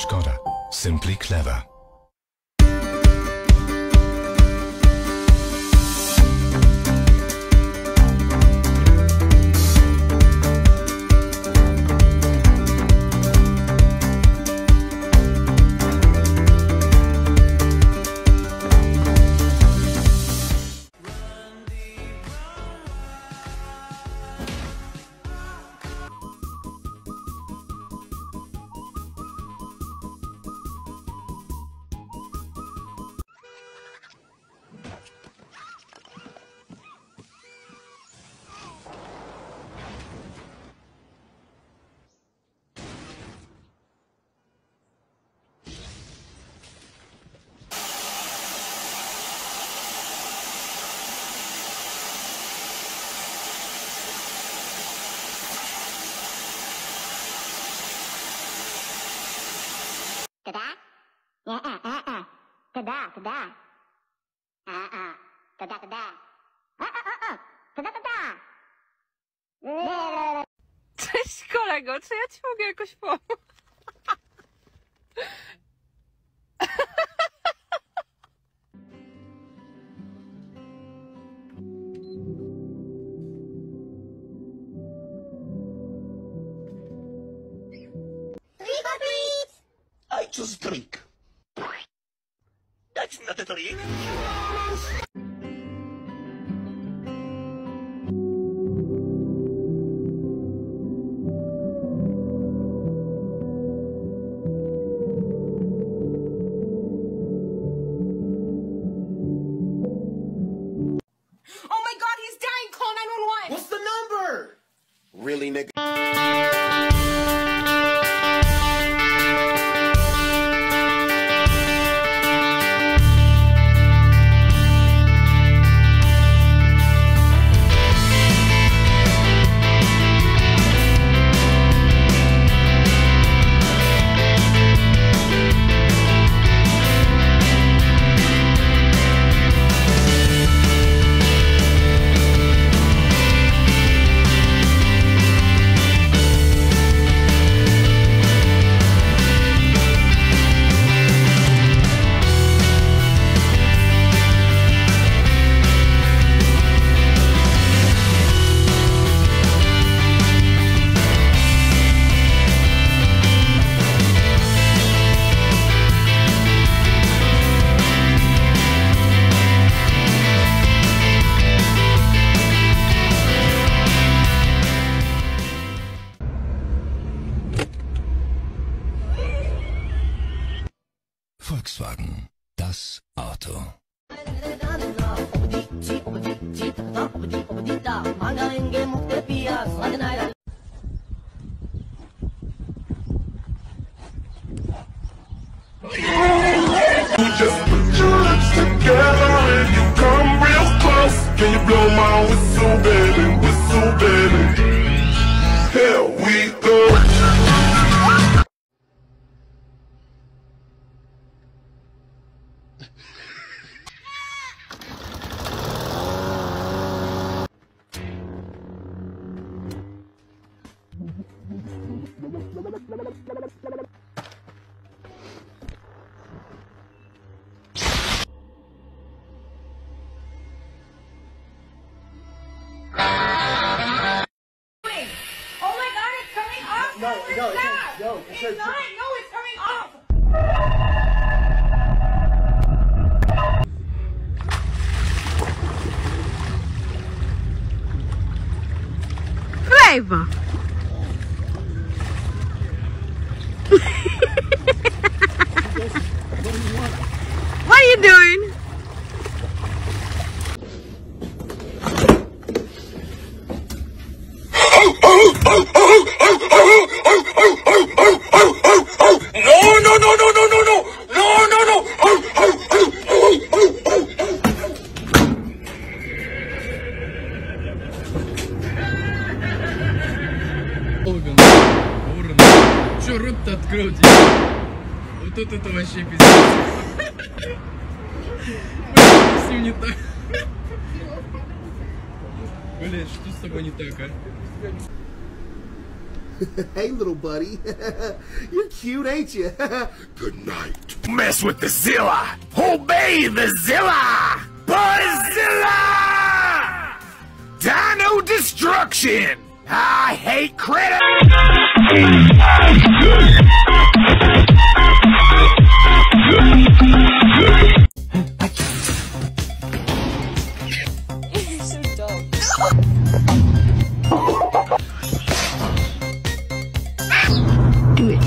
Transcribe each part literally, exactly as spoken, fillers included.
Škoda. Simply clever. Tada? Ja, a, a, a. Tada, tada. A, a. Tada, tada. A, a, a, a. Tada, tada. Cześć kolego, czy ja ci mogę jakoś pomóc? I just drink. That's not a drink. Oh my god, he's dying! Call nine one one! What's the number? Really, nigga? Volkswagen, das Auto. Just put your lips together and you come real close. Can you blow my whistle, baby, whistle, baby? Here we go. No, no, it's, no, it's, It's not! No, it's coming off! Flavor! What are you doing? No, no, no, no, no, no, no, no, no, no. Орган, Ворон, чё рот-то открыл тебе? Вот тут это вообще пиздец. С ним не так. Блять, что с тобой не так, а? Hey, little buddy. You're cute, ain't you? Good night. Mess with the Zilla. Obey the Zilla. Buzzilla! Dino destruction. I hate critters. So dumb. Do it.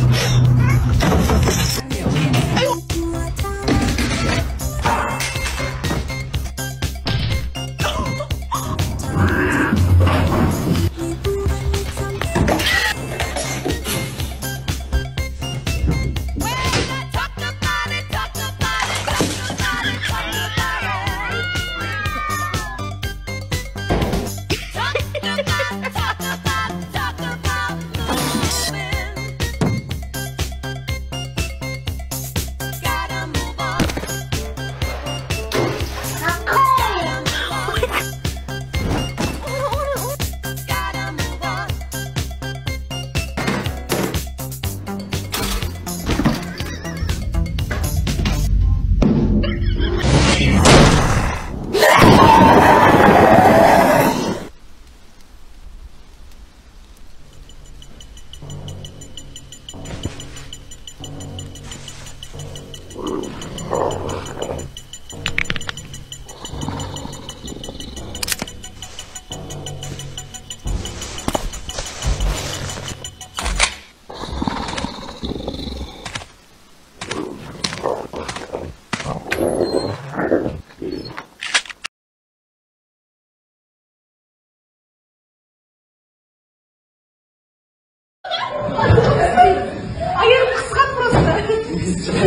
А я просто.